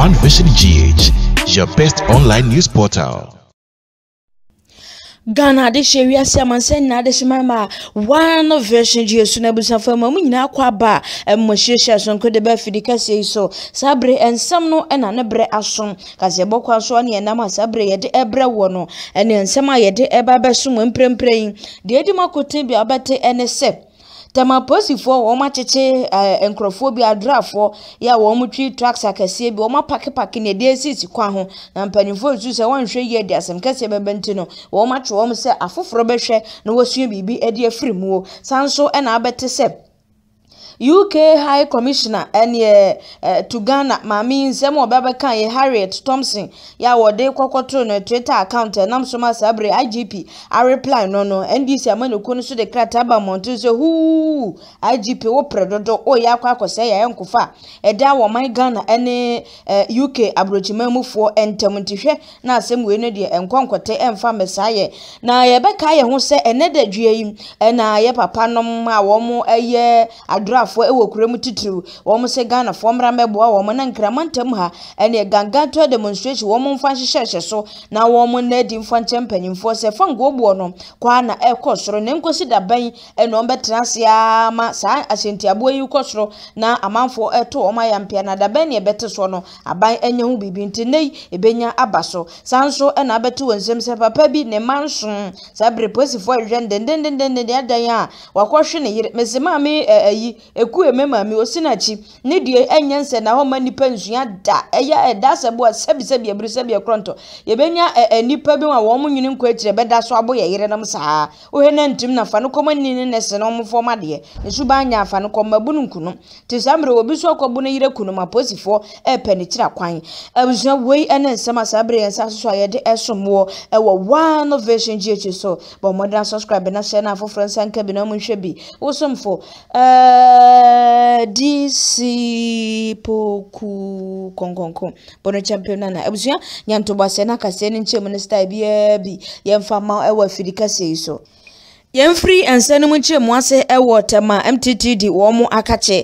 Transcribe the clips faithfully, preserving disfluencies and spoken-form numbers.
One Vision G H, your best online news portal. Ghana de shewia siamanse na de shimama One Vision G H na busa fama mu nyina kwa ba emmohyehyɛ sonko de ba fidika sei so sabre ensam no ena ne bre asom kase bokwa so ne enam sabre ye de ebre wo no ene ensam a ye de eba beso mo mpremprem de edi makote bi abete ene se Tama posifo wo ma cheche enkrofo bi adrafo ya wo mu twi tracks akase bi wo ma pake pake ne de sisi kwa ho na mpanifo su se wonhwe ye de asem kase bebenti no wo ma twe wo mu se afoforo behwe na wasua bibi edi afirimu sanso e na abete se U K High Commissioner ene uh, to Ghana mami nsem obabeka ye Harriet Thompson ya wode kwakwoto no Twitter account nam so ma sabre I G P a reply no no N D C amanoko no so de krata ba monto so hu I G P wo predodo o ya kwa akose ya enkofa eda wo man Ghana ene uh, U K abrochimamufo entem ntihwe na asem we no de enkonkote emfa mesaye na ye beka ye ho se ene da dwie yi na ye papa nom a wo mo eye adra fo ewo kuremu titru wo mo se Ghana fo mra meboa wo mo na nkramantam ha ene gangato demonstration wo mo mfa hyehyehye so na wo mo na di mfa mpanyimfo se fa ngobo no kwa na ekosoro ne nkosi da ban ene o betrase ama sa asentiabo yi kosoro na amanfo eto o ma yampia na da ban ne bete so no aban enya hu bibi ntenei ebenya abaso sanso ena abete wonsem se papa bi ne manson sa breposifo hwendendendenden de adan a wakohwe ne yire mesema me ayi eku emema mi osinachi ne die enyense na ho manipa nsua da eya eda sebo asabi sabi abiri sabi akronto yebenya enipa bi wa wo munwini nko akire beda so abo ye yire nam saa ohe na ntim na fa no komani ne nese no mfo made ne suba anya fa no komabunu nkunu ti samre obi so akobu ne yire kunu maposifo e pani kira kwan abusua wei ene nsema sabre yensa so ye de esomwo e wo One Vision G H so bo modern subscribe na share na afofro nsanka bi na mu hwe bi wosomfo eh D C poku konkonko bono champion na abusua nyanto base na kase ne nche minister bia bi yemfa ma ewa fidika sei so Yemfree ensene mu nchemu ase ewo tema M T T D wo mu akache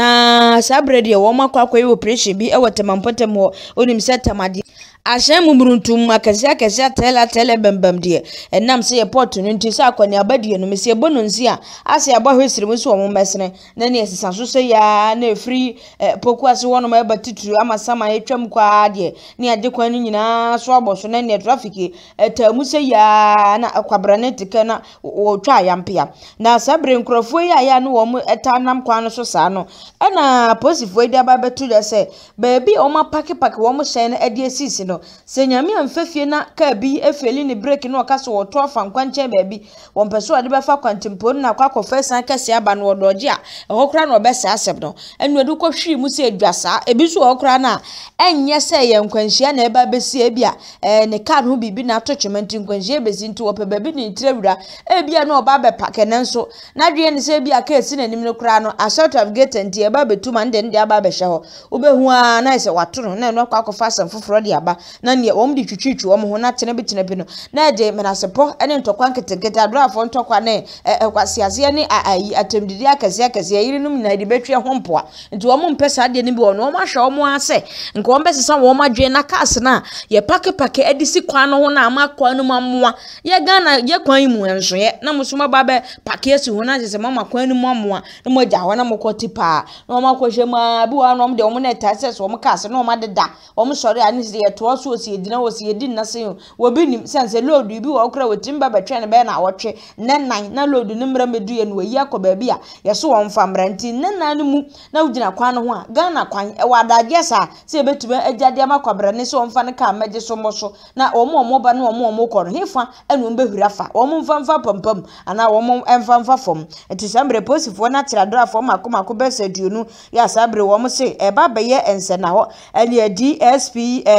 na sabrede wo mu akwakwa yi operation bi ewo tema mpotem wo onim se temade Ashe mumuruntum akase akase tela tele bembem de enam se ye port no nti se akwani abadie no mese ebo no nsi a ase abahwesire mu so wo mesene na ne esesa so se ya na free eh, poku ase wono ma batituru amasama etwam kwa de ne ade kwan ni nyina so aboso na ne traffic etamu se ya na akwabra tike na wo twa yampia na sabre nkrofo ya ya no wo mu etanam kwan no so sa no na posifo ide ababetu de se baby o ma pake pake wo mu hye na ade asisi no se nyame amfafie na ka bi efeli ni break no okaso wo to afa nkwanche baby wo mpeso ade befa kwantempo na kwakọ fesan kase aba no odoje a ehokra na obesa asem no enu edu ko hwi mu se edwasa ebi so okra na enye se ye nkwanhia na eba besi ebia eh ne card ho bibi na attachment nkwanhia besi nti wo pe baby ni tirawura ebia na oba be pake nenso na dwe ne se ebia ka esi nanim no kra no assault of gate nti eba betuma nde nde aba be hye ho obehu a na ise watoro na enu kwakọ fasam foforo de aba na ne wom di twitwitwu wom ho na tene bitene bi no na de menasepo ene ntokwa nketekete adrafo ntokwa ne kwasiase ne ayi atemdidi akase akase yirinum na de betwe ho mpoa nti wom mpesa de ne bi wono wom ahwe wom ase nko wom besesa wom adwe na kas na ye pake pake edisi kwan no ho na ama kwan no mamoa ye Ghana ye kwan mu enso ye na musuma babe pake esi ho na se mama kwan no mamoa na mo gya ho na mo kotipa na wom akohwe ma bi wa no de wom na tases wom kas na wom adeda wom sori ani se ye to so si edina wo si edin na se wobi nim sense load bi wo okra wetimba betwe ne be na wotwe nenan na load ne mra medu ye no yi akoba bi a ye so won fa mranti nenan mu na ugina kwan ho a Ghana kwan e wadaje sa se betuba agyade amakwabra ne se won fa ne ka magye so mo so na omo omo ba na omo omo kor hefa enu mbehura fa omo mfa mfa pampam ana omo emfa mfa fom enti sambre posifo na tiradora fom akoma ko besaduonu ya sabre wo mo se e ba be ye ense na ho ene D S P eh said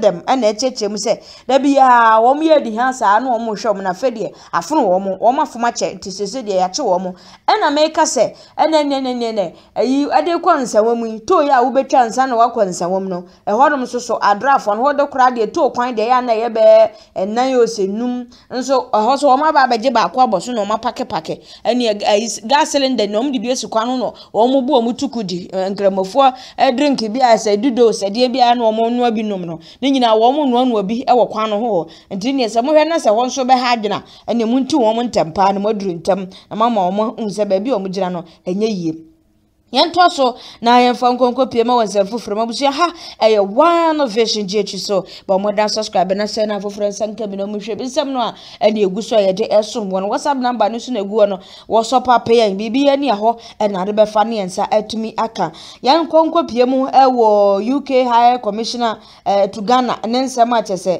them ana echeche mu se da bia wo mo ye di ha sa na wo mo hwe mo na fe de afono wo mo wo ma foma che ntisese de ya che wo mo ana me ka se ana ne ne ne ne ayi ade kwansa wo mu to ya wo betwa nsa na wakwansa wo mu no e hodom so so adrafo no hodo kra de to kwan de ya na ye be enan yo senum nso ho so wo ma ba beje ba kwa aboso no ma pake pake ani gas cylinder no mdi bi esikwa no no wo mo bu wo mutukudi nkramofo drink bi asa dudo sede bi ana wo mo no bi nom no ne nyina wo mo no no bi e wo kwan no ho nti ne se mo hwe na se wo nso be ha agina ani mu nti wo mo ntempa na moduru ntam na mama wo mo unse ba bi wo mo gira no enye yie yento so na yemfa nkonko pie ma wonse fufure mabusu ha eye one vision gh so ba mo dan subscribe na se na fufure sanka bi no mu hwe bisem no a ene eguso ye de esom won WhatsApp number no so na egu no wo so papa yan bibi ya ni ho e na de be fa ne ensa atumi aka yan nkonko pie mu e wo U K High Commissioner eh, to Ghana ne nsem a chese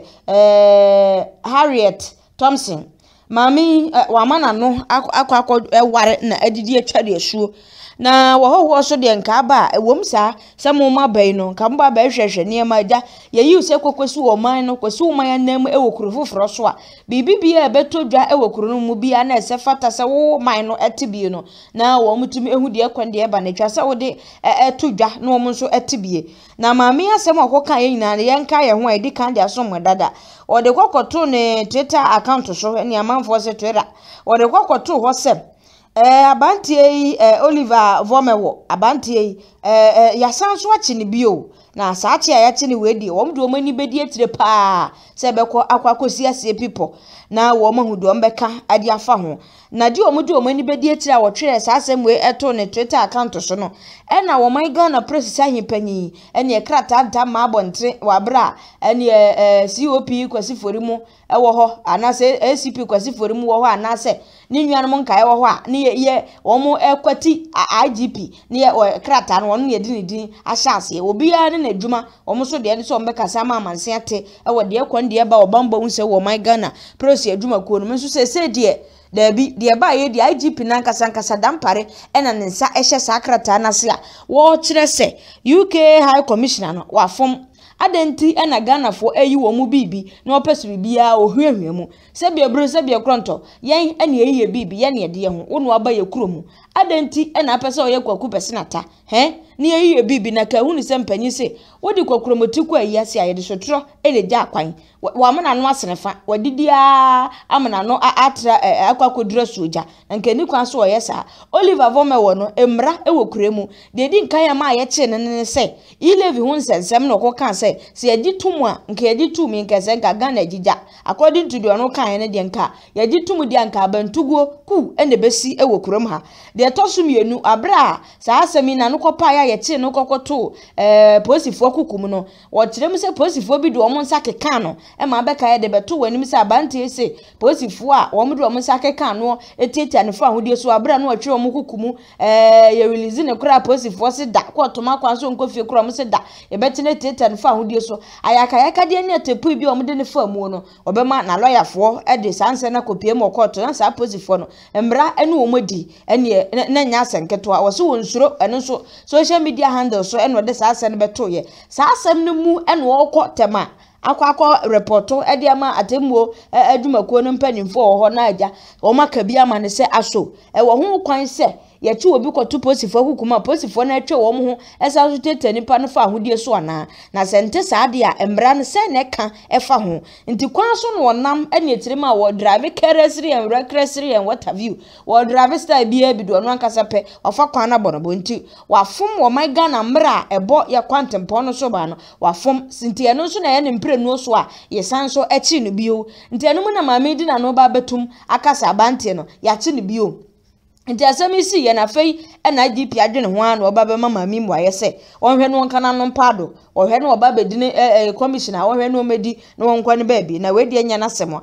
eh Harriet Thompson mami eh, wa mana no akwa akwa ware na adidi atwa de asuo na wohoho so de nka ba ewom sa samo ma bai no nka mba ba hwehwe ne ma ja ye yi se kokosu wo man no kosu man anam ewokuru foforo so a bibi bia ebeto dwa ewokuru no mu bia na ese fata se wo man no etibie no na wo mutumi ehu de kwande e ba na twa se wo de eto dwa na wo nso etibie na maami asem akoka ye nyina ye nka ye ho edi kan de asom dada o de kokoto ne Twitter account so ne amanfo se Twitter o de kokoto ho sem eh abantie eh Oliver Vomewo abantie eh ya sanso achi ne bio na saachi ya achi ne wedi wo mdo mani bedi etire pa se beko akwakosi ase people na wo mahudo mbeka ade afa ho na di omdo mani bedi etire a wo twere saasem we eto ne Twitter account so no e na wo man Ghana press ahimpanyi ene e krata nta ma abontre wa bra ene eh C O P kwasi forimu e wo ho anase A C P kwasi forimu wo ho anase ni nnuan mo nkae wo ho a ni ye wo mo ekwati I G P ni ye krata no no ye di ni din ahyase obi ya ne adwuma wo mo so de ne so mbeka sama amanse ate e wo de ekwan de ba obamba unse wo my Ghana press adwuma ko no so se se de Debi de ba ye di I G P na nkasa nkasa Dampare ena ne nsa ehye sakrata na se a wo kire se U K High Commissioner no wafom adenti ena Ghana fo ayi wo mu bibi na opesu bibia ohwehwe mu se bia bru se bia kronto yen ena eyiye bibi yen ye de ho wo no aba ye kuromu adenti ena apese oye kwaku pesinata he ni eyiye bibi na ka hunu se mpanyi se wodi kwakuromoti kwa ayi ase aye de sotro ele gya akwan wa amana no asenefa wadidia amana no atra akwakodura soja nka ni kwan so oye sa Oliver Vomewo no emra ewokuremu de di nkan ya ma ye che ne ne se E-LEVY hu nsensem no koka se se edi tumu a nka edi tumi nka se nka Ghana gija according to the ono kan ne de nka ye di tumu de nka bantugo ku ene besi ewokurem ha de tosumienu abra sa asemi na no kopa ya ye che no kokoto eh posifo kukum no wo kirem se posifo bi de omo nsa keka no e ma beka ye de beto wanim se abante ese posifo a wo mdo omo nsa keka no etietia ne fa hodie so abra no atwe omo kukumu eh ye release ne kra posifo se da ko toma kwa so nkofie kra omo se da ye beti ne tietia ne fa hodie so ayaka yaka de ne atepu bi omo de ne fa mu no obema na lawyer fo e de sanse na kopie mo court na sa posifo no emra ene omodi ene na nya senketo a wo so wonsuro ene so social media handle so ene de sa asem beto ye sa asem ne mu ene wo ko tema akwa akwa reporto e de ama atemmuo adwumakuo no mpanimfo wo ho na agya wo maka bi ama ne se aso e wo ho kwan se ye chi obi kwato posifo hukuma posifo na atwe wo ho esa so tete nipa no fa ahodie so ana na sente saade a emra no se ne ka e fa ho nti kwan so no wonam ene etirima wo drive keresiri en rekresiri en what have you wo drive style bi e bi do no ankasa pe wafa kwan na bono bo nti wafom wo my Ghana mra ebo ye kwantempo no so ba no wafom nti eno so na ye ne mpre no so a ye san so echi no bio nti eno mu na maame di na no ba betum akasa abante no ya chi no bio nti asemi si ye na fei ena I G P adwene ho an oba be mama mi mwa ye se onhwe no nka na no mpado ohwe no oba be di ne commissioner ohwe no medi no wonkwa ne baabi na wedi anya na semo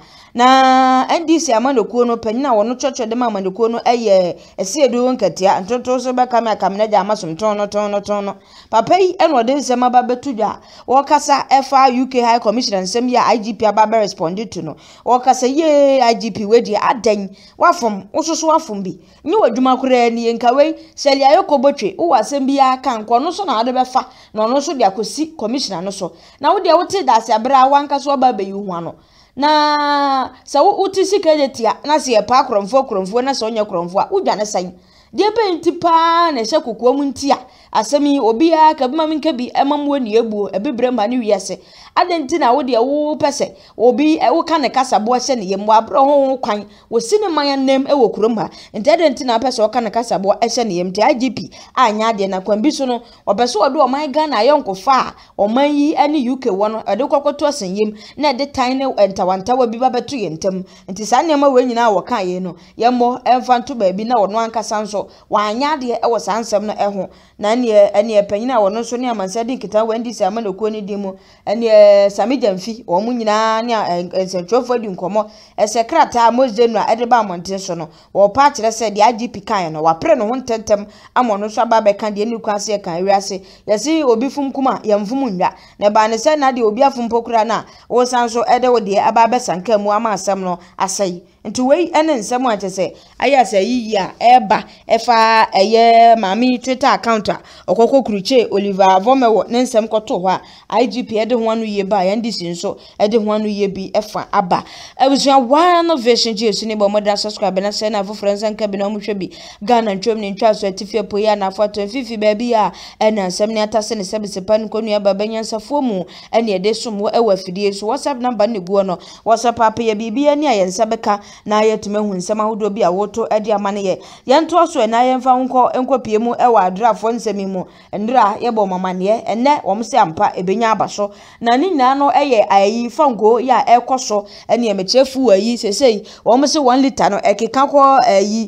na N D C amanokuo no panyina wono chocho de mama nokuo no eye esiedu nkatia ntonto so be kam akam na ja masom ton no ton no ton no papa yi eno de nsema ba betudwa wo kasa F R U K High Commissioner nsem ya I G P aba be respond to no wo kasa ye I G P wedi adan wafom ususu wafom bi onye wadwuma kura ni nka we seli ayoko botwe wo asem bia kan ko no so na ade befa na no so de akosi commissioner no so na wo de wote da se abra wanka so ba be yu ho ano na sa wo uti sikejetia na se pa kromfo kromfo na se onye kromfo a udwane san de be ntipa na hye kokoa mu ntia asemi obia ka bima minka bi emamwo ne ebuo ebebre ma ne wiase adenti na wo de wo pese obi e wo ka ne kasabo hye ne yem abro ho kwan wo sine man nem e wo kurom ha entedenti na pese wo ka ne kasabo hye ne yem ti I G P anya de na kwan bi so no obeso wo do o man Ghana yonkofa o man yi ane U K wo no e de kokoto asen yem na e de tan ne entawanta wa bi ba beto yentem enti sa ne ma we nyina wo kan ye no yemmo emfa nto ba bi na wo no ankasa nso wa anya de e wo sansem no e ho na ne ene panyina wo no so ne amansa di kita wandi si amanoko ni di mu ene Sami Jamfi wo mu nyina ne ensentrofo di nkomo esekrata mozenu ede ba amonten so no wo pa kire se de I G P kan no wa pre no ho ntentem amono so aba be kan de ni kwase kan wiase yesi obi fum kuma yamfum nwa ne ba ne se na de obi afum pokura na wo san so ede wo de aba be sanka mu ama asem no asai nti wei ene nsem a chese aya se yiyi a eba efa eye mami Twitter account a okoko kruche Oliver Vomewo ne nsem koto ho a I G P ede ho anu ye ba ya ndisi nso ede ho anu ye bi efa aba ebusua one version G S ni bo moda subscribe na se na fo friends anka bi na mo hwe bi Ghana ntwom ni ntwa so atifie po ya na foto fifi ba bi a ena nsem ne atase ne sebe sepan ko nua baba nyansafo mu ene ede som e wa fidie so WhatsApp number ne guo no WhatsApp apa ya bibia ni ayensa beka na yetume hu nsem ahodo bi a woto edi amane ye yento so na yemfa nko enkopie mu e wa adrafo nsemi mu ndra ye bo mamane ye enne wom se ampa ebenya abaso na ni nyina no eye ayi fango ya ekoso ene emechefu ayi sesei wom se one liter no ekeka ko ayi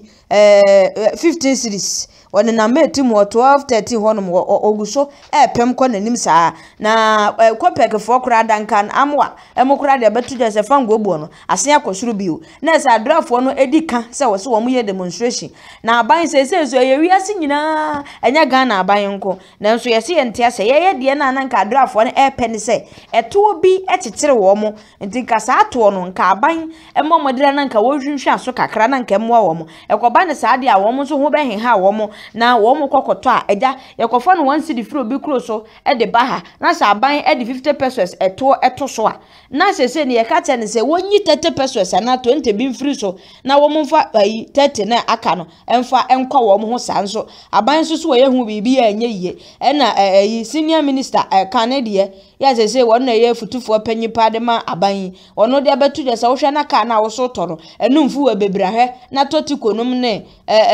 eh fifteen series one na metim wo twelve thirteen honum oguso epem ko nanim saa na kopek fo kura dankan amwa emokura de betu de se fango buo no ase akosuru bio na se adrafo no edika se wo se wo ye demonstration na aban se se so ye wiase nyina enya Ghana aban nko na nso ye se ye ntia se ye ye de na nanka adrafo no epen se eto bi etetere wo mo ntika sa ato no nka aban emomodira nanka wo hwinhwa aso kakra nanka emwa wo mo ekoba ne sa de a wo mo so ho behenha wo mo na wo mo kokoto a eja yakofo no one city free obi kro so e de baha na sa aban e de fifty pesos eto eto so a na sese ne yeka te ne se wonyi thirty pesos na twenty bin free so na wo mo mfa thirty na aka no emfa enkwa wo mo ho sa so aban so so ye hu bibi ya enye yiye e na yi senior minister Canada ya sese won na ye futufo panyipa de ma aban ono de abetu de se wo hwe na ka na wo so toro enu mfu wa bebrahwe na totiko num ne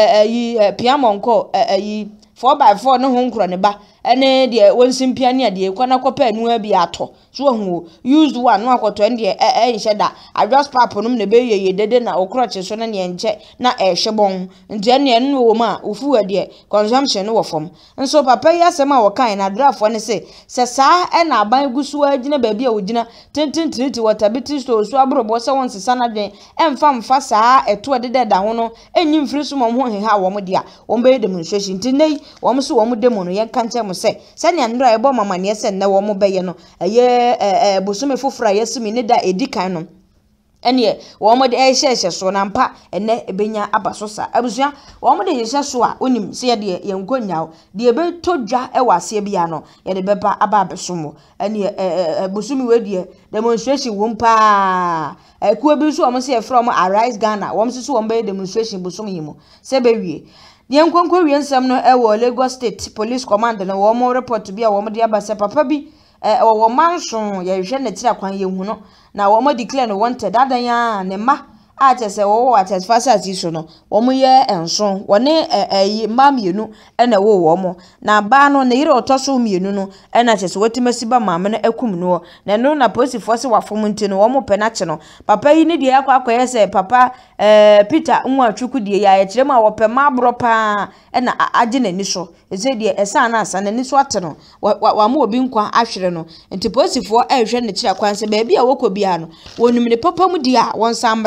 yi piamonko ayi four by four no ho nkro ne ba ene de wonsimpia ne de kwa na kopa anu abi ato so hu used one no akoto ene e e nheda adjust pap num ne be ye dede na okroche so na ne enche na e hwebon nje ne enu wo ma ofu ade consumption wo fom nso papa ya sema wo kan na drafo ne se se sa e na aban gusu agina ba bia ogina tintintinti watabiti so so abrobo se won sesa na dwen emfa mfa saa eto dede da ho no enyi mfiri so mo ho heha wo mo dia wo be demonstration tinei wo mo so wo mo demo no ye kanche mo se se ne ndra ebo mamane se ne wo mo be ye no eye eh bosume fofora yesumi ne da edikan no ene wo mo de ehye so na mpa ene ebenya abasosa abusua wo mo de ehye so a onim se ye de ye nkonyawo de ebe todwa e wase bia no ye de beba aba abesomo ene bosumi we de demonstration wo mpa ekuo bi so wo mo se from Arise Ghana wo mo se so wo be demonstration bosumi yimo se be wie de nkonkwo wie nsam no e wo Lagos State Police Command no wo mo report bia wo mo de abase papa bi eh wo manson ye hwe ne tira kwan ye hu no na wo mo declare no wanted adan ya ne ma a chese wo wo ates facility so no wo mo ye enso woni eh ma mienu ena wo wo mo na ba no ne yire otoso mienu no ena chese wetimasi ba ma me no akum no na no na police force wafom nti no wo mo pe na che no papa yi ne die akwa akwa ye se papa eh Peter nwa atwuku die ya ye kire ma wo pe ma bro pa ena age na ni so eze die esa na asa na ni so ate no wa ma obi nkwa ahwere no nti police for ehwe ne kire kwan se ba bia wo kɔ bia no wonum ne papa mu die a won samra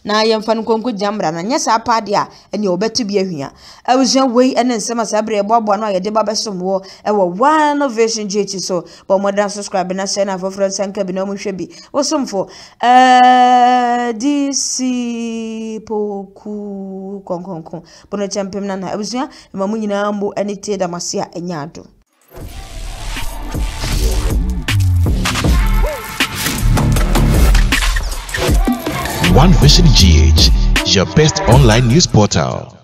na yemfa no konko jamra na nya sa paade a ene obeto bi ahua abusua wei ene nsema sabre eboabo no ayede ba besom wo ewo one version G H so bo modern subscribe na share na for friends anka bi na mo hwe bi wosomfo eh D C poku konkonko bono champem na na abusua ma mu nyina mbo ene tie da mase a enya ado. One Vision G H, your best online news portal.